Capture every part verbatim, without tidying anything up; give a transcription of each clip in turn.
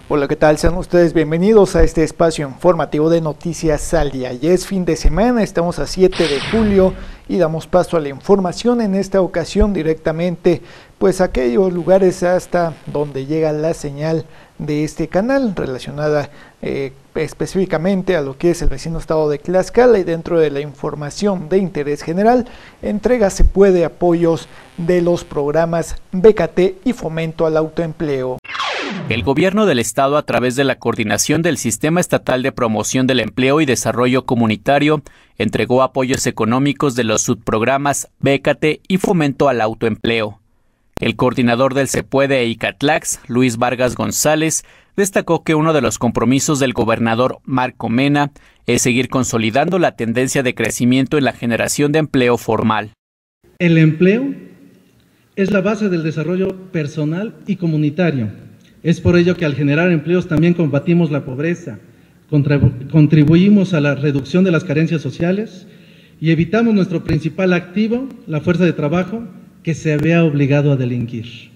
Hola, ¿qué tal? Sean ustedes bienvenidos a este espacio informativo de Noticias al Día. Ya es fin de semana, estamos a siete de julio y damos paso a la información, en esta ocasión directamente pues a aquellos lugares hasta donde llega la señal de este canal relacionada eh, específicamente a lo que es el vecino estado de Tlaxcala. Y dentro de la información de interés general, entrega se puede apoyos de los programas B K T y fomento al autoempleo. El gobierno del estado, a través de la coordinación del Sistema Estatal de Promoción del Empleo y Desarrollo Comunitario, entregó apoyos económicos de los subprogramas B K T y fomento al autoempleo. El coordinador del Se Puede Icatlax, Luis Vargas González, destacó que uno de los compromisos del gobernador Marco Mena es seguir consolidando la tendencia de crecimiento en la generación de empleo formal. El empleo es la base del desarrollo personal y comunitario. Es por ello que al generar empleos también combatimos la pobreza, contribuimos a la reducción de las carencias sociales y evitamos nuestro principal activo, la fuerza de trabajo, que se vea obligado a delinquir.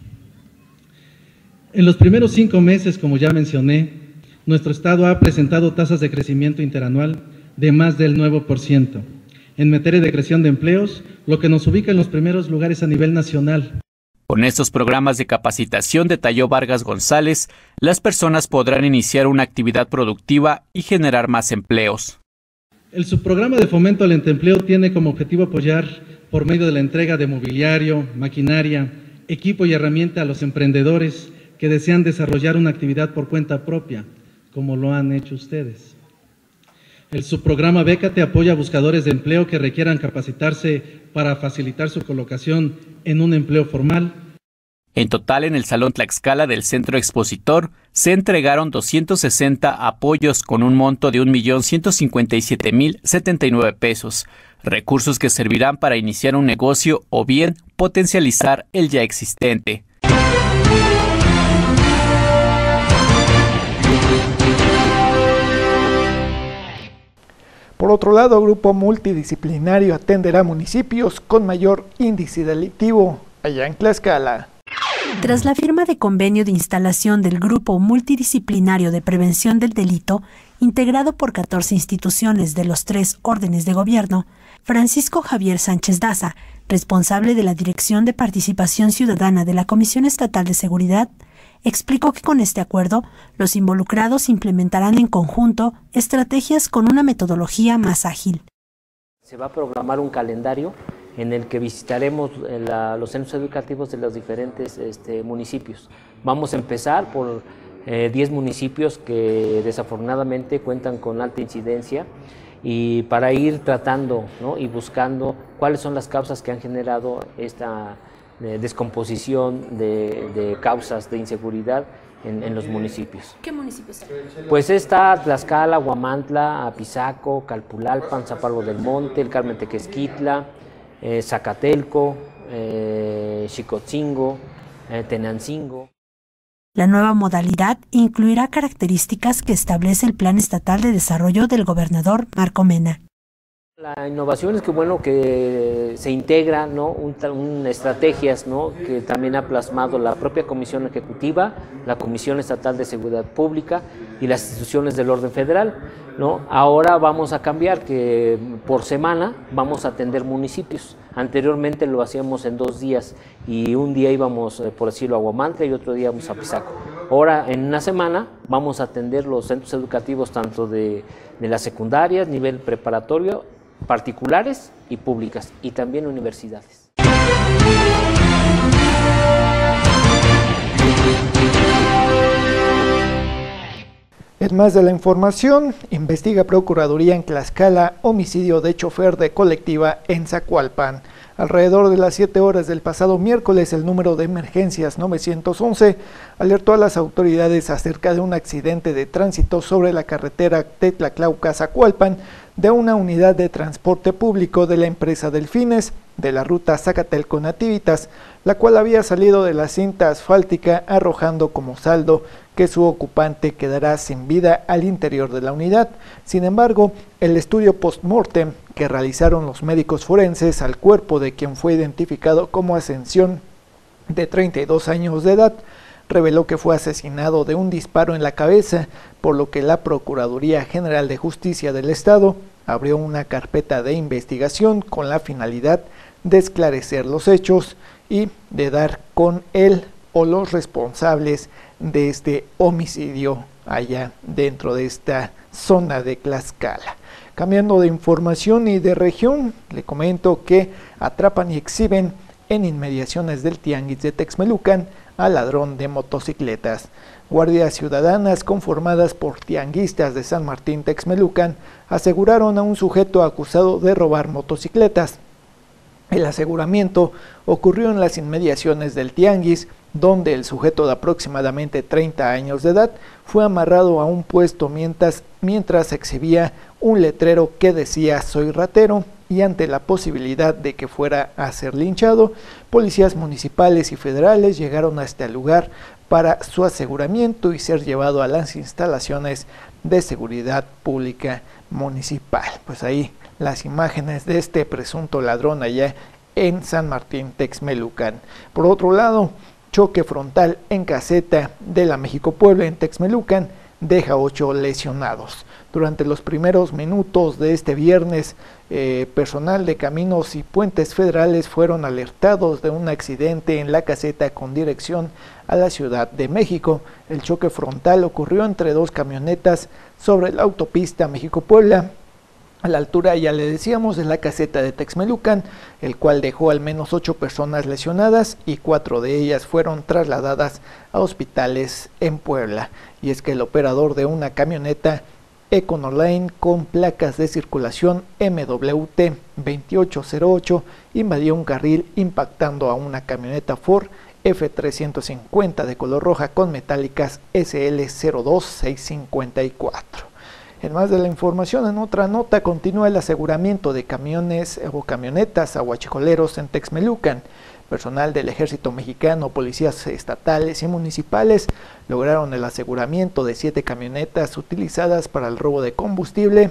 En los primeros cinco meses, como ya mencioné, nuestro estado ha presentado tasas de crecimiento interanual de más del nueve por ciento. En materia de creación de empleos, lo que nos ubica en los primeros lugares a nivel nacional. Con estos programas de capacitación, detalló Vargas González, las personas podrán iniciar una actividad productiva y generar más empleos. El subprograma de fomento al empleo tiene como objetivo apoyar por medio de la entrega de mobiliario, maquinaria, equipo y herramienta a los emprendedores que desean desarrollar una actividad por cuenta propia, como lo han hecho ustedes. El subprograma B K T apoya a buscadores de empleo que requieran capacitarse para facilitar su colocación en un empleo formal. En total, en el Salón Tlaxcala del Centro Expositor se entregaron doscientos sesenta apoyos con un monto de un millón ciento cincuenta y siete mil setenta y nueve pesos, recursos que servirán para iniciar un negocio o bien potencializar el ya existente. Por otro lado, Grupo Multidisciplinario atenderá municipios con mayor índice delictivo allá en Tlaxcala. Tras la firma de convenio de instalación del Grupo Multidisciplinario de Prevención del Delito, integrado por catorce instituciones de los tres órdenes de gobierno, Francisco Javier Sánchez Daza, responsable de la Dirección de Participación Ciudadana de la Comisión Estatal de Seguridad, explicó que con este acuerdo, los involucrados implementarán en conjunto estrategias con una metodología más ágil. Se va a programar un calendario en el que visitaremos la, los centros educativos de los diferentes este, municipios. Vamos a empezar por eh, diez municipios que desafortunadamente cuentan con alta incidencia, y para ir tratando, ¿no?, y buscando cuáles son las causas que han generado esta eh, descomposición de, de causas de inseguridad en, en los municipios. ¿Qué municipios hay? Pues está Tlaxcala, Huamantla, Apizaco, Calpulalpan, Zaparro del Monte, el Carmen Tequesquitla, eh, Zacatelco, eh, Xicotzingo, eh, Tenancingo. La nueva modalidad incluirá características que establece el Plan Estatal de Desarrollo del gobernador Marco Mena. La innovación es que bueno que se integra, ¿no?, un, un, estrategias, ¿no?, que también ha plasmado la propia Comisión Ejecutiva, la Comisión Estatal de Seguridad Pública y las instituciones del orden federal, ¿no? Ahora vamos a cambiar, que por semana vamos a atender municipios. Anteriormente lo hacíamos en dos días y un día íbamos, por decirlo, a Huamantla y otro día íbamos a Apizaco. Ahora en una semana vamos a atender los centros educativos tanto de, de las secundarias, nivel preparatorio, particulares y públicas, y también universidades. En más de la información, investiga Procuraduría en Tlaxcala homicidio de chofer de colectiva en Zacualpan. Alrededor de las siete horas del pasado miércoles, el número de emergencias nueve once alertó a las autoridades acerca de un accidente de tránsito sobre la carretera Tetlaclauca-Zacualpan de una unidad de transporte público de la empresa Delfines de la ruta Zacatelco-Nativitas, la cual había salido de la cinta asfáltica arrojando como saldo que su ocupante quedará sin vida al interior de la unidad. Sin embargo, el estudio post-mortem que realizaron los médicos forenses al cuerpo de quien fue identificado como Ascensión, de treinta y dos años de edad, reveló que fue asesinado de un disparo en la cabeza, por lo que la Procuraduría General de Justicia del Estado abrió una carpeta de investigación con la finalidad de esclarecer los hechos y de dar con él o los responsables de este homicidio allá dentro de esta zona de Tlaxcala. Cambiando de información y de región, le comento que atrapan y exhiben en inmediaciones del Tianguis de Texmelucan al ladrón de motocicletas. Guardias ciudadanas conformadas por tianguistas de San Martín Texmelucan aseguraron a un sujeto acusado de robar motocicletas. El aseguramiento ocurrió en las inmediaciones del tianguis, donde el sujeto de aproximadamente treinta años de edad fue amarrado a un puesto mientras, mientras exhibía un letrero que decía "soy ratero", y ante la posibilidad de que fuera a ser linchado, policías municipales y federales llegaron hasta el lugar para su aseguramiento y ser llevado a las instalaciones de seguridad pública municipal. Pues ahí las imágenes de este presunto ladrón allá en San Martín Texmelucan. Por otro lado, choque frontal en caseta de la México Puebla en Texmelucan deja ocho lesionados. Durante los primeros minutos de este viernes, eh, personal de Caminos y Puentes Federales fueron alertados de un accidente en la caseta con dirección a la Ciudad de México. El choque frontal ocurrió entre dos camionetas sobre la autopista México-Puebla, a la altura, ya le decíamos, de la caseta de Texmelucan, el cual dejó al menos ocho personas lesionadas y cuatro de ellas fueron trasladadas a hospitales en Puebla. Y es que el operador de una camioneta Econoline con placas de circulación M W T veintiocho cero ocho invadió un carril impactando a una camioneta Ford F trescientos cincuenta de color roja con metálicas S L cero dos seis cinco cuatro. En más de la información, en otra nota, continúa el aseguramiento de camiones o camionetas a huachicoleros en Texmelucan. Personal del Ejército Mexicano, policías estatales y municipales lograron el aseguramiento de siete camionetas utilizadas para el robo de combustible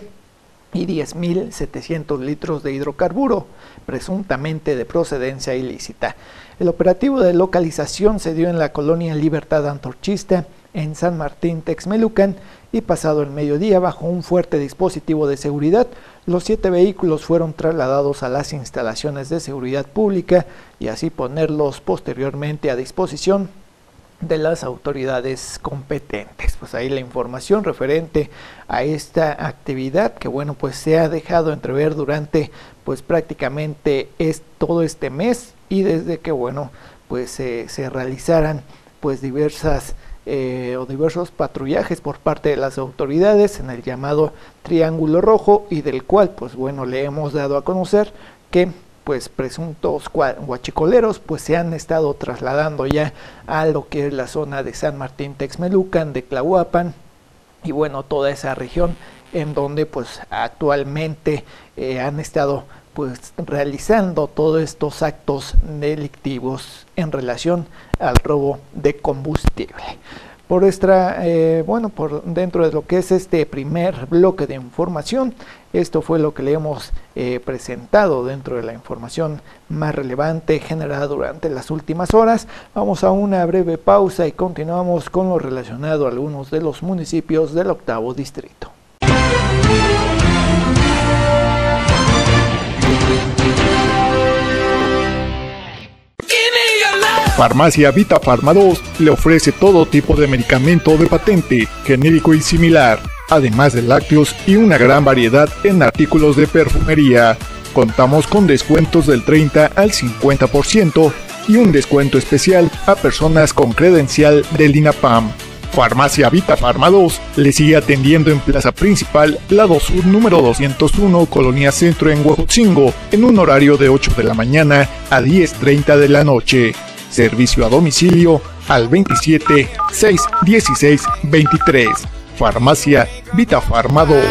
y diez mil setecientos litros de hidrocarburo, presuntamente de procedencia ilícita. El operativo de localización se dio en la colonia Libertad Antorchista, en San Martín Texmelucan, y pasado el mediodía, bajo un fuerte dispositivo de seguridad, los siete vehículos fueron trasladados a las instalaciones de seguridad pública y así ponerlos posteriormente a disposición de las autoridades competentes. Pues ahí la información referente a esta actividad que, bueno, pues se ha dejado entrever durante pues prácticamente es todo este mes, y desde que, bueno, pues eh, se realizaran pues diversas Eh, o diversos patrullajes por parte de las autoridades en el llamado Triángulo Rojo, y del cual pues bueno le hemos dado a conocer que pues presuntos huachicoleros pues se han estado trasladando ya a lo que es la zona de San Martín Texmelucan, de Tlahuapan y bueno toda esa región en donde pues actualmente eh, han estado pues realizando todos estos actos delictivos en relación al robo de combustible. Por esta, eh, bueno, por dentro de lo que es este primer bloque de información, esto fue lo que le hemos eh, presentado dentro de la información más relevante generada durante las últimas horas. Vamos a una breve pausa y continuamos con lo relacionado a algunos de los municipios del octavo distrito. Farmacia Vita Farma dos le ofrece todo tipo de medicamento de patente, genérico y similar, además de lácteos y una gran variedad en artículos de perfumería. Contamos con descuentos del treinta al cincuenta por ciento y un descuento especial a personas con credencial del INAPAM. Farmacia Vita Farma dos le sigue atendiendo en Plaza Principal, Lado Sur número doscientos uno, Colonia Centro en Huejotzingo, en un horario de ocho de la mañana a diez treinta de la noche. Servicio a domicilio al veintisiete seis dieciséis veintitrés. Farmacia Vita Farma dos.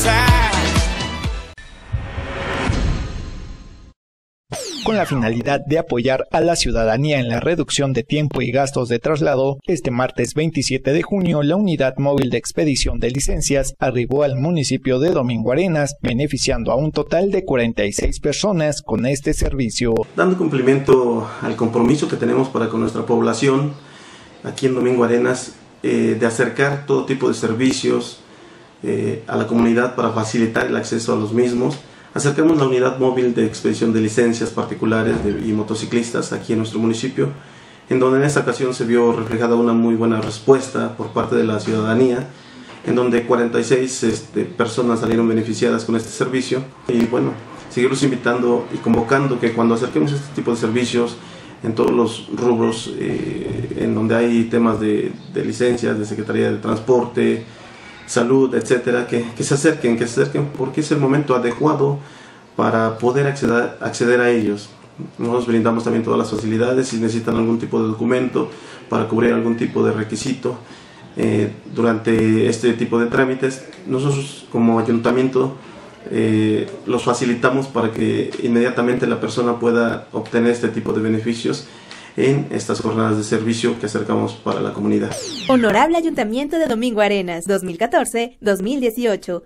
Con la finalidad de apoyar a la ciudadanía en la reducción de tiempo y gastos de traslado, este martes veintisiete de junio, la Unidad Móvil de Expedición de Licencias arribó al municipio de Domingo Arenas, beneficiando a un total de cuarenta y seis personas con este servicio. Dando cumplimiento al compromiso que tenemos para con nuestra población, aquí en Domingo Arenas, eh, de acercar todo tipo de servicios eh, a la comunidad para facilitar el acceso a los mismos. Acercamos la unidad móvil de expedición de licencias particulares de, y motociclistas aquí en nuestro municipio, en donde en esta ocasión se vio reflejada una muy buena respuesta por parte de la ciudadanía, en donde cuarenta y seis este, personas salieron beneficiadas con este servicio. Y bueno, seguirlos invitando y convocando que cuando acerquemos este tipo de servicios en todos los rubros, eh, en donde hay temas de, de licencias, de Secretaría de Transporte, Salud, etcétera, que, que se acerquen, que se acerquen, porque es el momento adecuado para poder acceder, acceder a ellos. Nosotros brindamos también todas las facilidades. Si necesitan algún tipo de documento para cubrir algún tipo de requisito eh, durante este tipo de trámites, nosotros como ayuntamiento eh, los facilitamos para que inmediatamente la persona pueda obtener este tipo de beneficios en estas jornadas de servicio que acercamos para la comunidad. Honorable Ayuntamiento de Domingo Arenas, dos mil catorce a dos mil dieciocho.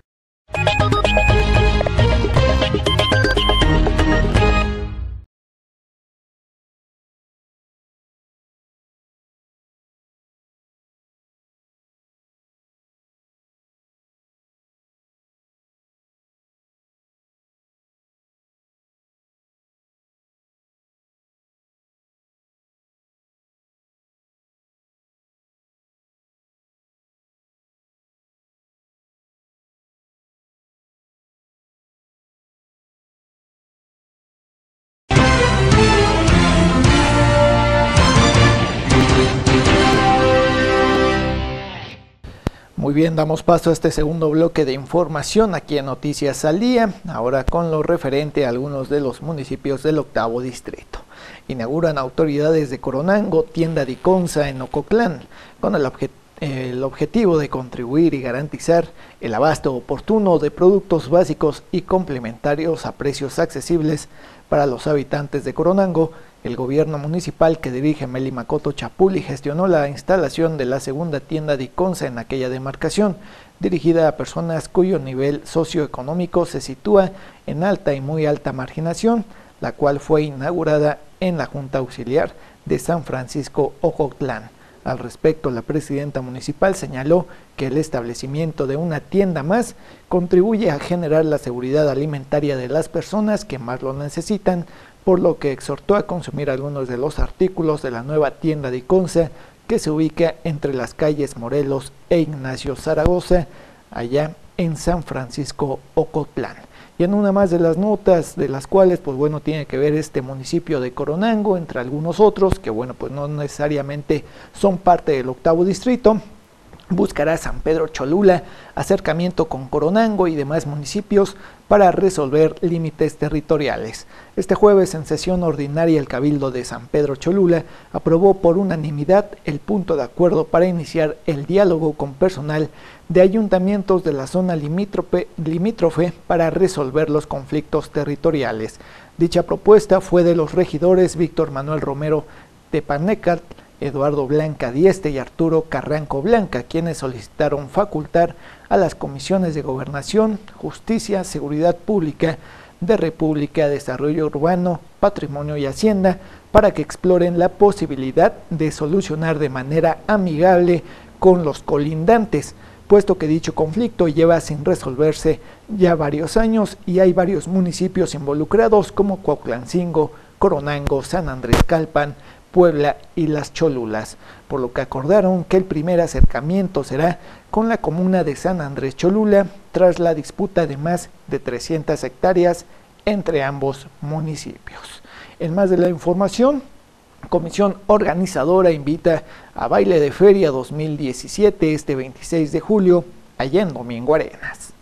Muy bien, damos paso a este segundo bloque de información aquí en Noticias al Día, ahora con lo referente a algunos de los municipios del octavo distrito. Inauguran autoridades de Coronango tienda Diconsa en Ocotlán, con el, obje el objetivo de contribuir y garantizar el abasto oportuno de productos básicos y complementarios a precios accesibles para los habitantes de Coronango. El gobierno municipal que dirige Meli Makoto Chapuli gestionó la instalación de la segunda tienda Diconsa en aquella demarcación, dirigida a personas cuyo nivel socioeconómico se sitúa en alta y muy alta marginación, la cual fue inaugurada en la Junta Auxiliar de San Francisco Ocotlán. Al respecto, la presidenta municipal señaló que el establecimiento de una tienda más contribuye a generar la seguridad alimentaria de las personas que más lo necesitan, por lo que exhortó a consumir algunos de los artículos de la nueva tienda Diconsa, que se ubica entre las calles Morelos e Ignacio Zaragoza, allá en San Francisco Ocotlán. Y en una más de las notas, de las cuales pues bueno tiene que ver este municipio de Coronango, entre algunos otros, que bueno pues no necesariamente son parte del octavo distrito, buscará San Pedro Cholula acercamiento con Coronango y demás municipios para resolver límites territoriales. Este jueves, en sesión ordinaria, el Cabildo de San Pedro Cholula aprobó por unanimidad el punto de acuerdo para iniciar el diálogo con personal de ayuntamientos de la zona limítrofe, limítrofe para resolver los conflictos territoriales. Dicha propuesta fue de los regidores Víctor Manuel Romero Tepanecat, Eduardo Blanca Dieste y Arturo Carranco Blanca, quienes solicitaron facultar a las comisiones de Gobernación, Justicia, Seguridad Pública, de República, Desarrollo Urbano, Patrimonio y Hacienda para que exploren la posibilidad de solucionar de manera amigable con los colindantes, puesto que dicho conflicto lleva sin resolverse ya varios años y hay varios municipios involucrados como Cuautlancingo, Coronango, San Andrés Calpan, Puebla y Las Cholulas, por lo que acordaron que el primer acercamiento será con la comuna de San Andrés Cholula tras la disputa de más de trescientas hectáreas entre ambos municipios. En más de la información, Comisión Organizadora invita a Baile de Feria dos mil diecisiete este veintiséis de julio allá en Domingo Arenas.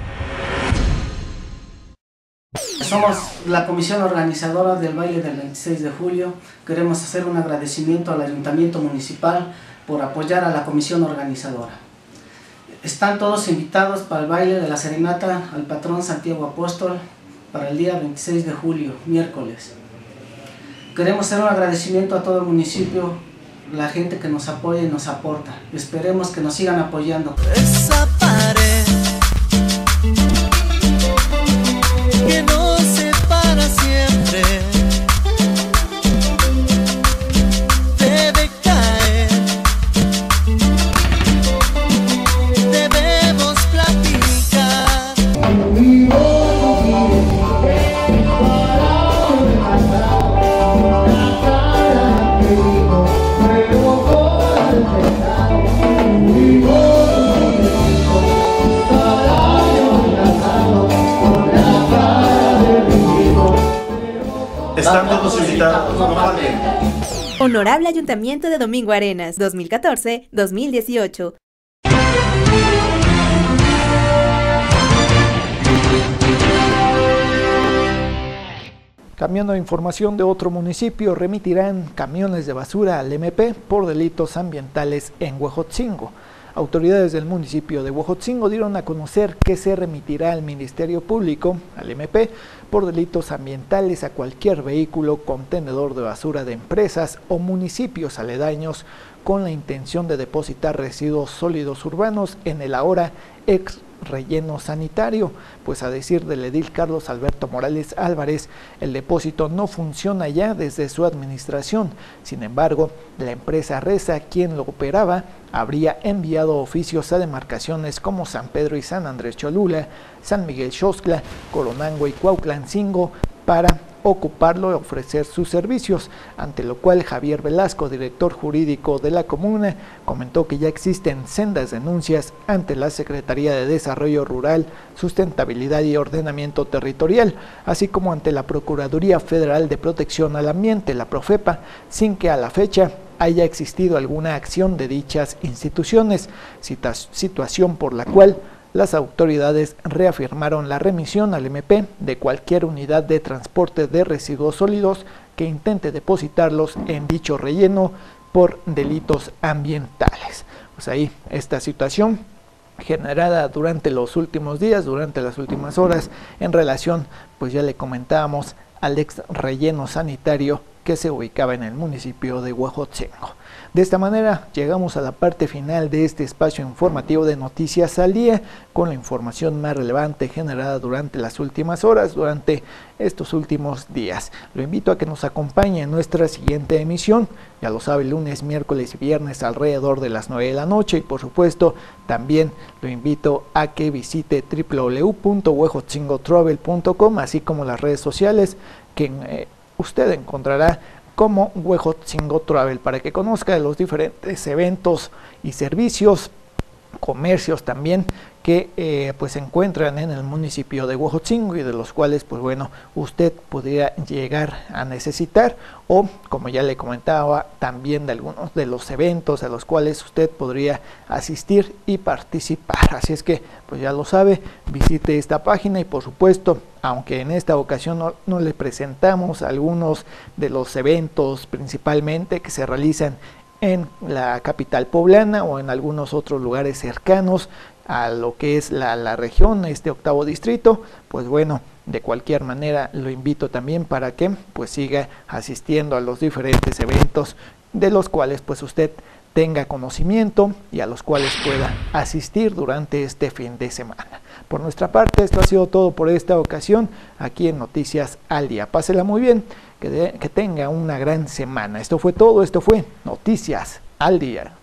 Somos la comisión organizadora del baile del veintiséis de julio. Queremos hacer un agradecimiento al Ayuntamiento Municipal por apoyar a la comisión organizadora. Están todos invitados para el baile de la serenata al patrón Santiago Apóstol para el día veintiséis de julio, miércoles. Queremos hacer un agradecimiento a todo el municipio, la gente que nos apoya y nos aporta. Esperemos que nos sigan apoyando. Esa pared que nos separa siempre debe caer invitados, no falten. Honorable Ayuntamiento de Domingo Arenas, dos mil catorce a dos mil dieciocho. Cambiando de información de otro municipio, remitirán camiones de basura al M P por delitos ambientales en Huejotzingo. Autoridades del municipio de Huejotzingo dieron a conocer que se remitirá al Ministerio Público, al M P, por delitos ambientales a cualquier vehículo contenedor de basura de empresas o municipios aledaños con la intención de depositar residuos sólidos urbanos en el ahora ex relleno sanitario, pues a decir del edil Carlos Alberto Morales Álvarez, el depósito no funciona ya desde su administración. Sin embargo, la empresa Reza, quien lo operaba, habría enviado oficios a demarcaciones como San Pedro y San Andrés Cholula, San Miguel Xoxtla, Coronango y Cuautlancingo para ocuparlo y ofrecer sus servicios, ante lo cual Javier Velasco, director jurídico de la comuna, comentó que ya existen sendas denuncias ante la Secretaría de Desarrollo Rural, Sustentabilidad y Ordenamiento Territorial, así como ante la Procuraduría Federal de Protección al Ambiente, la Profepa, sin que a la fecha haya existido alguna acción de dichas instituciones, situación por la cual las autoridades reafirmaron la remisión al M P de cualquier unidad de transporte de residuos sólidos que intente depositarlos en dicho relleno por delitos ambientales. Pues ahí esta situación generada durante los últimos días, durante las últimas horas, en relación, pues ya le comentábamos, al ex relleno sanitario que se ubicaba en el municipio de Huejotzingo. De esta manera llegamos a la parte final de este espacio informativo de Noticias al Día, con la información más relevante generada durante las últimas horas, durante estos últimos días. Lo invito a que nos acompañe en nuestra siguiente emisión, ya lo sabe, lunes, miércoles y viernes alrededor de las nueve de la noche, y por supuesto también lo invito a que visite w w w punto huejotzingo travel punto com, así como las redes sociales que eh, usted encontrará como Huejotzingo Travel, para que conozca de los diferentes eventos y servicios, comercios también que eh, pues se encuentran en el municipio de Huejotzingo y de los cuales pues bueno usted podría llegar a necesitar, o como ya le comentaba, también de algunos de los eventos a los cuales usted podría asistir y participar. Así es que pues ya lo sabe, visite esta página y por supuesto, aunque en esta ocasión no, no le presentamos algunos de los eventos principalmente que se realizan en la capital poblana o en algunos otros lugares cercanos a lo que es la, la región, este octavo distrito, pues bueno, de cualquier manera lo invito también para que pues siga asistiendo a los diferentes eventos de los cuales pues usted tenga conocimiento y a los cuales pueda asistir durante este fin de semana. Por nuestra parte, esto ha sido todo por esta ocasión aquí en Noticias al Día. Pásela muy bien, que, de, que tenga una gran semana. Esto fue todo, esto fue Noticias al Día.